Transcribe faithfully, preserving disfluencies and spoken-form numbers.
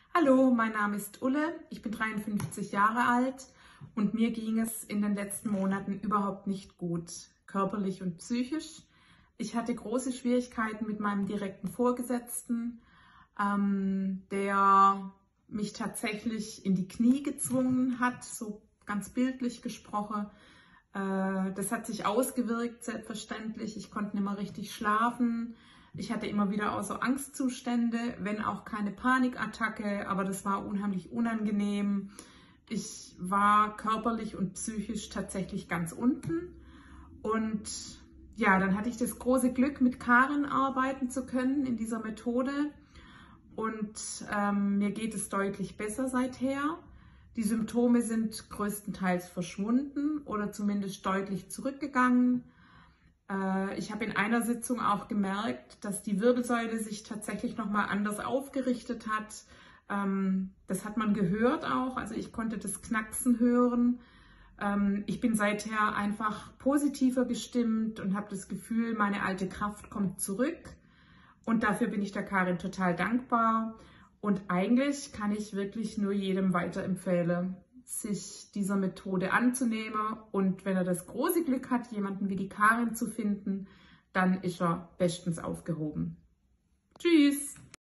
Hallo, mein Name ist Ulle, ich bin dreiundfünfzig Jahre alt und mir ging es in den letzten Monaten überhaupt nicht gut, körperlich und psychisch. Ich hatte große Schwierigkeiten mit meinem direkten Vorgesetzten, ähm, der mich tatsächlich in die Knie gezwungen hat, so ganz bildlich gesprochen. Äh, das hat sich ausgewirkt, selbstverständlich. Ich konnte nicht mehr richtig schlafen. Ich hatte immer wieder auch so Angstzustände, wenn auch keine Panikattacke, aber das war unheimlich unangenehm. Ich war körperlich und psychisch tatsächlich ganz unten. Und ja, dann hatte ich das große Glück, mit Karin arbeiten zu können in dieser Methode. Und ähm, mir geht es deutlich besser seither. Die Symptome sind größtenteils verschwunden oder zumindest deutlich zurückgegangen. Ich habe in einer Sitzung auch gemerkt, dass die Wirbelsäule sich tatsächlich nochmal anders aufgerichtet hat. Das hat man gehört auch, also ich konnte das Knacksen hören. Ich bin seither einfach positiver gestimmt und habe das Gefühl, meine alte Kraft kommt zurück. Und dafür bin ich der Karin total dankbar. Und eigentlich kann ich wirklich nur jedem weiterempfehlen, sich dieser Methode anzunehmen, und wenn er das große Glück hat, jemanden wie die Karin zu finden, dann ist er bestens aufgehoben. Tschüss!